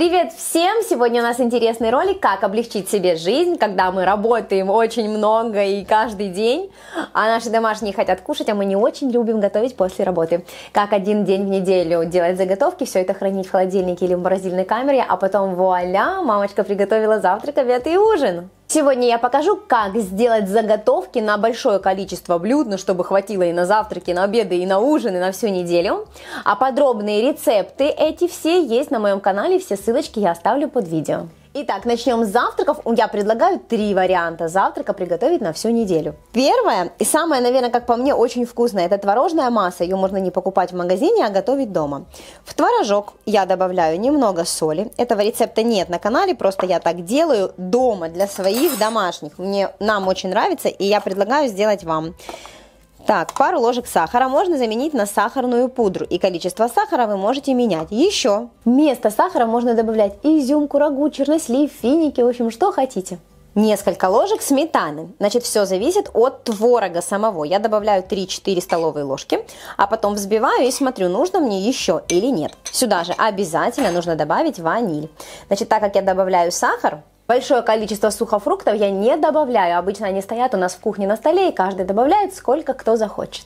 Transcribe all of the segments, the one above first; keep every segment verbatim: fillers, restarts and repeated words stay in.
Привет всем! Сегодня у нас интересный ролик, как облегчить себе жизнь, когда мы работаем очень много и каждый день, а наши домашние хотят кушать, а мы не очень любим готовить после работы. Как один день в неделю делать заготовки, все это хранить в холодильнике или в морозильной камере, а потом вуаля, мамочка приготовила завтрак, обед и ужин. Сегодня я покажу, как сделать заготовки на большое количество блюд, ну, чтобы хватило и на завтраки, и на обеды, и на ужин, и на всю неделю. А подробные рецепты эти все есть на моем канале, все ссылочки я оставлю под видео. Итак, начнем с завтраков. Я предлагаю три варианта завтрака приготовить на всю неделю. Первое и самое, наверное, как по мне, очень вкусное, это творожная масса. Ее можно не покупать в магазине, а готовить дома. В творожок я добавляю немного соли. Этого рецепта нет на канале, просто я так делаю дома для своих домашних. Мне, нам очень нравится, и я предлагаю сделать вам. Так, пару ложек сахара можно заменить на сахарную пудру, и количество сахара вы можете менять. Еще вместо сахара можно добавлять изюм, курагу, чернослив, финики, в общем, что хотите. Несколько ложек сметаны. Значит, все зависит от творога самого. Я добавляю три-четыре столовые ложки, а потом взбиваю и смотрю, нужно мне еще или нет. Сюда же обязательно нужно добавить ваниль. Значит, так как я добавляю сахар, большое количество сухофруктов я не добавляю. Обычно они стоят у нас в кухне на столе, и каждый добавляет, сколько кто захочет.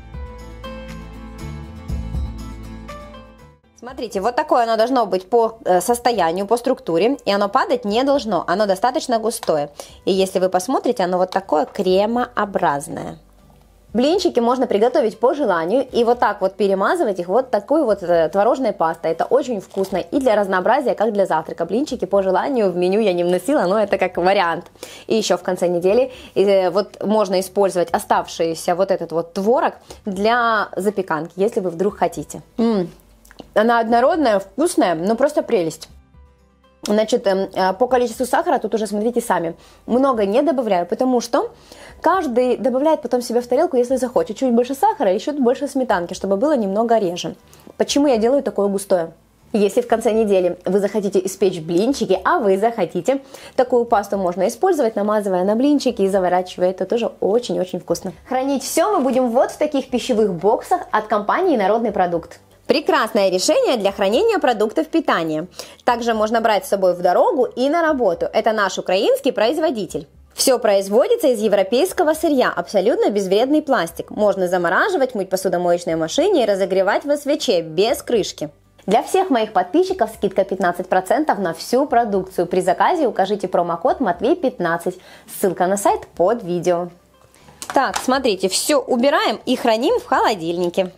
Смотрите, вот такое оно должно быть по состоянию, по структуре, и оно падать не должно, оно достаточно густое. И если вы посмотрите, оно вот такое кремообразное. Блинчики можно приготовить по желанию и вот так вот перемазывать их вот такой вот творожной пастой. Это очень вкусно и для разнообразия, как для завтрака. Блинчики по желанию в меню я не вносила, но это как вариант. И еще в конце недели вот можно использовать оставшийся вот этот вот творог для запеканки, если вы вдруг хотите. М-м. Она однородная, вкусная, но просто прелесть. Значит, по количеству сахара тут уже смотрите сами. Много не добавляю, потому что каждый добавляет потом себе в тарелку, если захочет. Чуть больше сахара и чуть больше сметанки, чтобы было немного реже. Почему я делаю такое густое? Если в конце недели вы захотите испечь блинчики, а вы захотите, такую пасту можно использовать, намазывая на блинчики и заворачивая. Это тоже очень-очень вкусно. Хранить все мы будем вот в таких пищевых боксах от компании «Народный продукт». Прекрасное решение для хранения продуктов питания. Также можно брать с собой в дорогу и на работу. Это наш украинский производитель. Все производится из европейского сырья, абсолютно безвредный пластик. Можно замораживать, мыть в посудомоечной машине и разогревать в свече без крышки. Для всех моих подписчиков скидка пятнадцать процентов на всю продукцию. При заказе укажите промокод Матвей пятнадцать. Ссылка на сайт под видео. Так, смотрите, все убираем и храним в холодильнике.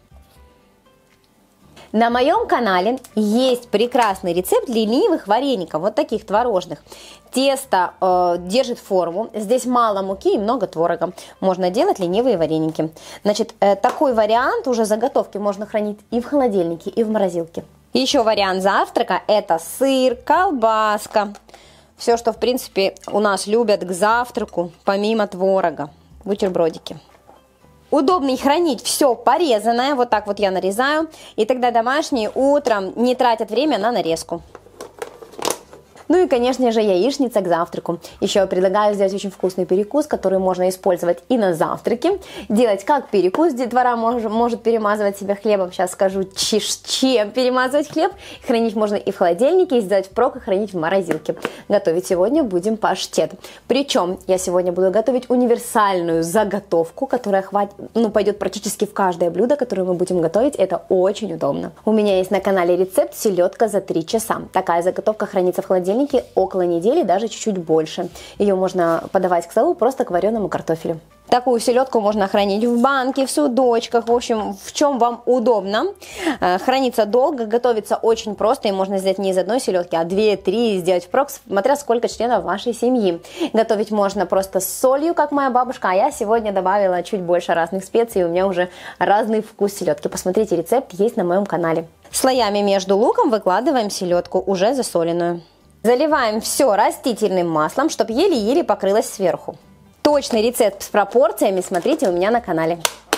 На моем канале есть прекрасный рецепт ленивых вареников, вот таких творожных. Тесто э, держит форму, здесь мало муки и много творога. Можно делать ленивые вареники. Значит, э, такой вариант уже заготовки можно хранить и в холодильнике, и в морозилке. Еще вариант завтрака – это сыр, колбаска. Все, что в принципе у нас любят к завтраку, помимо творога. Бутербродики. Удобнее хранить все порезанное, вот так вот я нарезаю, и тогда домашние утром не тратят время на нарезку. Ну и, конечно же, яичница к завтраку. Еще я предлагаю сделать очень вкусный перекус, который можно использовать и на завтраке. Делать как перекус, детвора может, может перемазывать себя хлебом. Сейчас скажу, чем перемазывать хлеб. Хранить можно и в холодильнике, и сделать впрок, и хранить в морозилке. Готовить сегодня будем паштет. Причем я сегодня буду готовить универсальную заготовку, которая хватит, ну, пойдет практически в каждое блюдо, которое мы будем готовить. Это очень удобно. У меня есть на канале рецепт селедка за три часа. Такая заготовка хранится в холодильнике около недели, даже чуть-чуть больше. Ее можно подавать к столу просто к вареному картофелю. Такую селедку можно хранить в банке, в судочках, в общем, в чем вам удобно. Хранится долго, готовится очень просто, и можно сделать не из одной селедки, а две-три, сделать впрок, смотря сколько членов вашей семьи. Готовить можно просто с солью, как моя бабушка, а я сегодня добавила чуть больше разных специй, и у меня уже разный вкус селедки. Посмотрите, рецепт есть на моем канале. Слоями между луком выкладываем селедку, уже засоленную. Заливаем все растительным маслом, чтобы еле-еле покрылось сверху. Точный рецепт с пропорциями смотрите у меня на канале.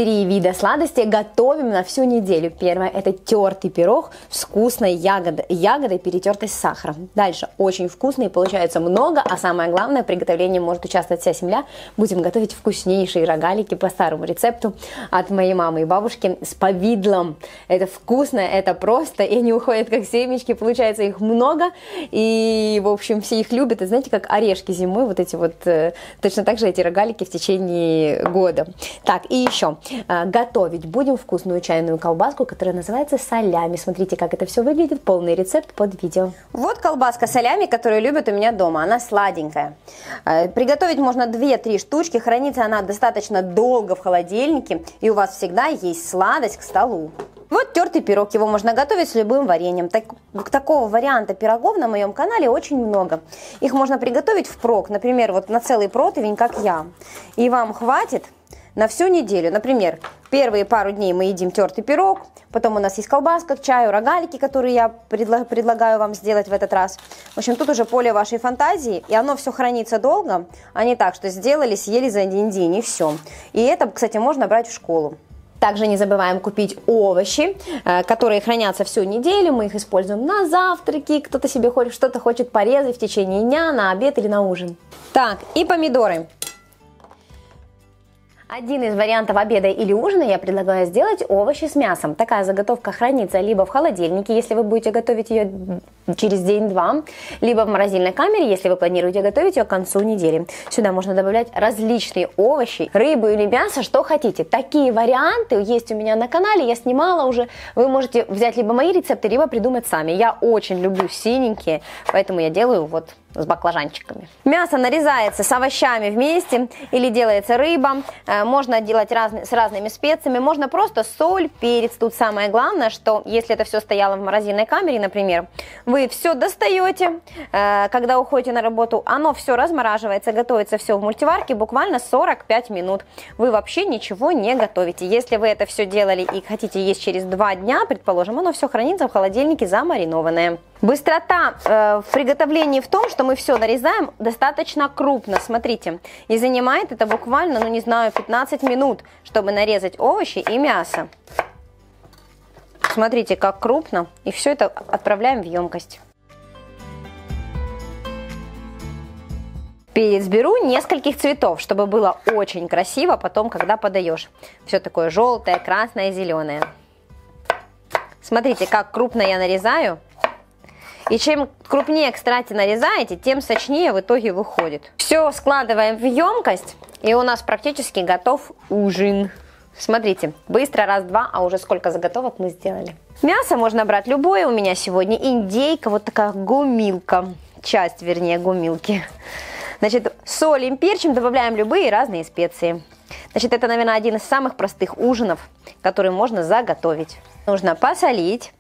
Три вида сладостей готовим на всю неделю. Первое – это тертый пирог с вкусной ягодой, ягодой, перетертой с сахаром. Дальше очень вкусный, получается много, а самое главное, в приготовлении может участвовать вся семья. Будем готовить вкуснейшие рогалики по старому рецепту от моей мамы и бабушки с повидлом. Это вкусно, это просто, и они уходят как семечки, получается их много, и, в общем, все их любят. И знаете, как орешки зимой, вот эти вот, точно так же эти рогалики в течение года. Так, и еще. Готовить будем вкусную чайную колбаску, которая называется салями. Смотрите, как это все выглядит. Полный рецепт под видео. Вот колбаска салями, которую любят у меня дома. Она сладенькая. Приготовить можно две-три штучки. Хранится она достаточно долго в холодильнике. И у вас всегда есть сладость к столу. Вот тертый пирог, его можно готовить с любым вареньем. Так, такого варианта пирогов на моем канале очень много. Их можно приготовить впрок, например, вот на целый противень, как я. И вам хватит на всю неделю. Например, первые пару дней мы едим тертый пирог, потом у нас есть колбаска к чаю, рогалики, которые я предла- предлагаю вам сделать в этот раз. В общем, тут уже поле вашей фантазии, и оно все хранится долго, а не так, что сделали, съели за один день и все. И это, кстати, можно брать в школу. Также не забываем купить овощи, которые хранятся всю неделю. Мы их используем на завтраки. Кто-то себе что-то хочет порезать в течение дня, на обед или на ужин. Так, и помидоры. Один из вариантов обеда или ужина я предлагаю сделать овощи с мясом. Такая заготовка хранится либо в холодильнике, если вы будете готовить ее через день-два, либо в морозильной камере, если вы планируете готовить ее к концу недели. Сюда можно добавлять различные овощи, рыбу или мясо, что хотите. Такие варианты есть у меня на канале, я снимала уже. Вы можете взять либо мои рецепты, либо придумать сами. Я очень люблю синенькие, поэтому я делаю вот с баклажанчиками. Мясо нарезается с овощами вместе или делается рыба. Можно делать разные, с разными специями. Можно просто соль, перец. Тут самое главное, что если это все стояло в морозильной камере, например, вы все достаете, когда уходите на работу, оно все размораживается, готовится все в мультиварке буквально сорок пять минут. Вы вообще ничего не готовите. Если вы это все делали и хотите есть через два дня, предположим, оно все хранится в холодильнике замаринованное. Быстрота э, в приготовлении в том, что мы все нарезаем достаточно крупно, смотрите, и занимает это буквально, ну не знаю, пятнадцать минут, чтобы нарезать овощи и мясо. Смотрите, как крупно, и все это отправляем в емкость. Перец беру нескольких цветов, чтобы было очень красиво потом, когда подаешь. Все такое желтое, красное, зеленое. Смотрите, как крупно я нарезаю. И чем крупнее, кстати, нарезаете, тем сочнее в итоге выходит. Все складываем в емкость, и у нас практически готов ужин. Смотрите, быстро раз-два, а уже сколько заготовок мы сделали. Мясо можно брать любое. У меня сегодня индейка, вот такая гумилка. Часть, вернее, гумилки. Значит, солим, перчим, добавляем любые разные специи. Значит, это, наверное, один из самых простых ужинов, который можно заготовить. Нужно посолить.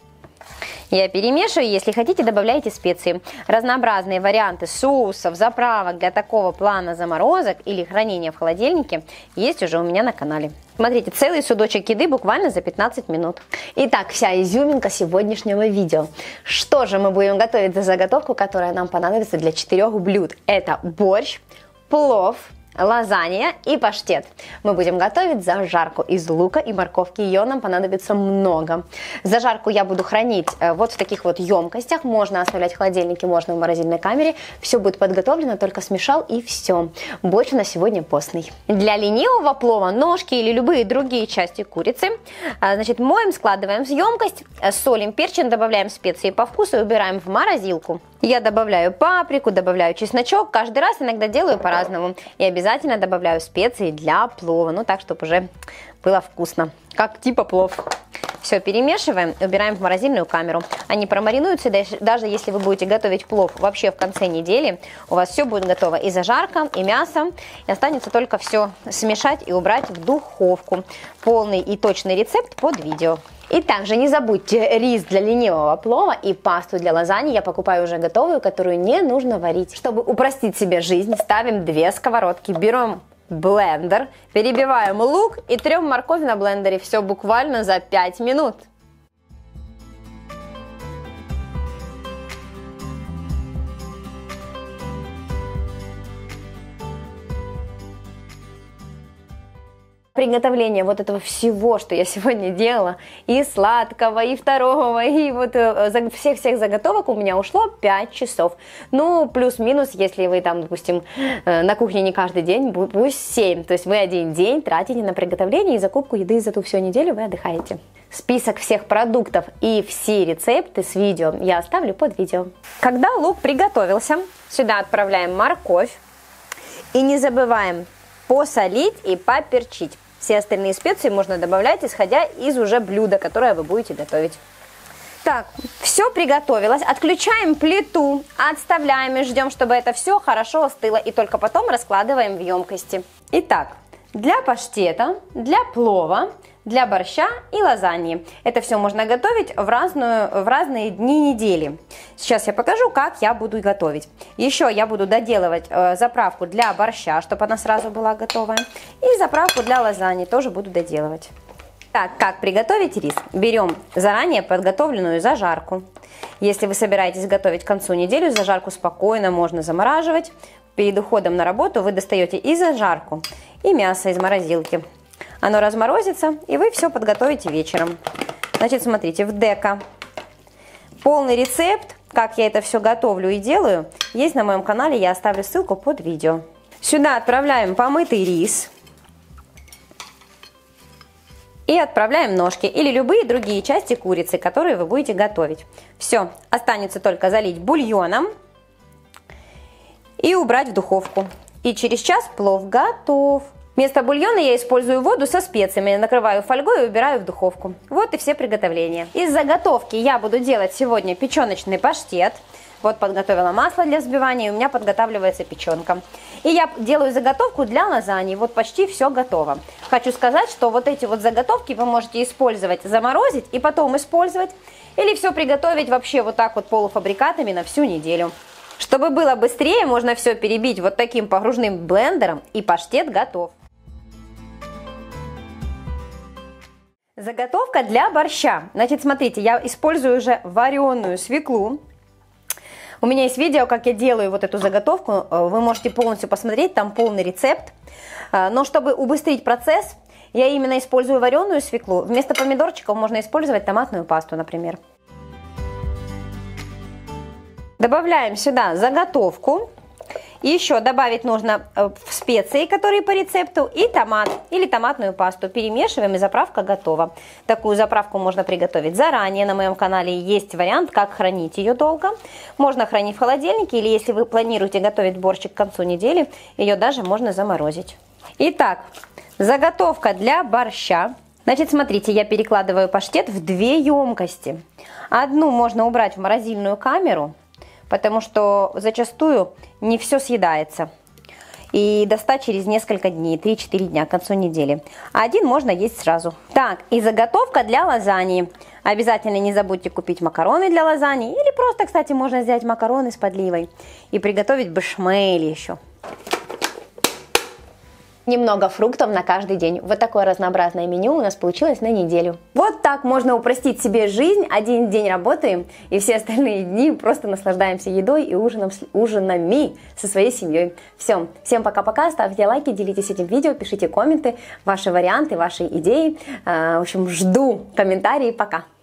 Я перемешиваю, если хотите, добавляйте специи. Разнообразные варианты соусов, заправок для такого плана заморозок или хранения в холодильнике есть уже у меня на канале. Смотрите, целый судочек еды буквально за пятнадцать минут. Итак, вся изюминка сегодняшнего видео. Что же мы будем готовить за заготовку, которая нам понадобится для четырех блюд? Это борщ, плов, лазанья и паштет. Мы будем готовить зажарку из лука и морковки. Ее нам понадобится много. Зажарку я буду хранить вот в таких вот емкостях. Можно оставлять в холодильнике, можно в морозильной камере. Все будет подготовлено, только смешал и все. Борщ у нас сегодня постный. Для ленивого плова ножки или любые другие части курицы, значит, моем, складываем в емкость, солим, перчим, добавляем специи по вкусу и убираем в морозилку. Я добавляю паприку, добавляю чесночок. Каждый раз иногда делаю по-разному. И обязательно добавляю специи для плова. Ну, так, чтобы уже было вкусно. Как типа плов. Все перемешиваем и убираем в морозильную камеру. Они промаринуются, даже если вы будете готовить плов вообще в конце недели. У вас все будет готово. И зажарка, и мясо. И останется только все смешать и убрать в духовку. Полный и точный рецепт под видео. И также не забудьте рис для ленивого плова и пасту для лазаньи. Я покупаю уже готовую, которую не нужно варить. Чтобы упростить себе жизнь, ставим две сковородки. Берем блендер, перебиваем лук и трем морковь на блендере. Все буквально за пять минут. приготовление вот этого всего, что я сегодня делала, и сладкого, и второго, и вот всех-всех заготовок у меня ушло пять часов. Ну, плюс-минус, если вы там, допустим, на кухне не каждый день, пусть семь. То есть вы один день тратите на приготовление и закупку еды за ту всю неделю вы отдыхаете. Список всех продуктов и все рецепты с видео я оставлю под видео. Когда лук приготовился, сюда отправляем морковь. И не забываем посолить и поперчить. Все остальные специи можно добавлять, исходя из уже блюда, которое вы будете готовить. Так, все приготовилось. Отключаем плиту, отставляем и ждем, чтобы это все хорошо остыло. И только потом раскладываем в емкости. Итак, для паштета, для плова, для борща и лазаньи. Это все можно готовить в, разную, в разные дни недели. Сейчас я покажу, как я буду готовить. Еще я буду доделывать э, заправку для борща, чтобы она сразу была готовая. И заправку для лазаньи тоже буду доделывать. Так, как приготовить рис? Берем заранее подготовленную зажарку. Если вы собираетесь готовить к концу недели, зажарку спокойно можно замораживать. Перед уходом на работу вы достаете и зажарку, и мясо из морозилки. Оно разморозится, и вы все подготовите вечером. Значит, смотрите, в Дека полный рецепт, как я это все готовлю и делаю, есть на моем канале, я оставлю ссылку под видео. Сюда отправляем помытый рис. И отправляем ножки или любые другие части курицы, которые вы будете готовить. Все, останется только залить бульоном и убрать в духовку. И через час плов готов. Вместо бульона я использую воду со специями, накрываю фольгой и убираю в духовку. Вот и все приготовления. Из заготовки я буду делать сегодня печеночный паштет. Вот подготовила масло для взбивания, и у меня подготавливается печенка. И я делаю заготовку для лазаньи. Вот почти все готово. Хочу сказать, что вот эти вот заготовки вы можете использовать, заморозить и потом использовать. Или все приготовить вообще вот так вот полуфабрикатами на всю неделю. Чтобы было быстрее, можно все перебить вот таким погружным блендером, и паштет готов. Заготовка для борща. Значит, смотрите, я использую уже вареную свеклу. У меня есть видео, как я делаю вот эту заготовку. Вы можете полностью посмотреть, там полный рецепт. Но чтобы убыстрить процесс, я именно использую вареную свеклу. Вместо помидорчиков можно использовать томатную пасту, например. Добавляем сюда заготовку. И еще добавить нужно специи, которые по рецепту, и томат или томатную пасту. Перемешиваем, и заправка готова. Такую заправку можно приготовить заранее. На моем канале есть вариант, как хранить ее долго. Можно хранить в холодильнике, или если вы планируете готовить борщик к концу недели, ее даже можно заморозить. Итак, заготовка для борща. Значит, смотрите, я перекладываю паштет в две емкости. Одну можно убрать в морозильную камеру, потому что зачастую не все съедается. И достать через несколько дней, три-четыре дня, к концу недели. А один можно есть сразу. Так, и заготовка для лазаньи. Обязательно не забудьте купить макароны для лазаньи. Или просто, кстати, можно взять макароны с подливой. И приготовить бешмель еще. Немного фруктов на каждый день. Вот такое разнообразное меню у нас получилось на неделю. Вот так можно упростить себе жизнь. Один день работаем, и все остальные дни просто наслаждаемся едой и ужином, ужинами со своей семьей. Все. Всем пока-пока. Ставьте лайки, делитесь этим видео, пишите комменты, ваши варианты, ваши идеи. В общем, жду комментарии. Пока.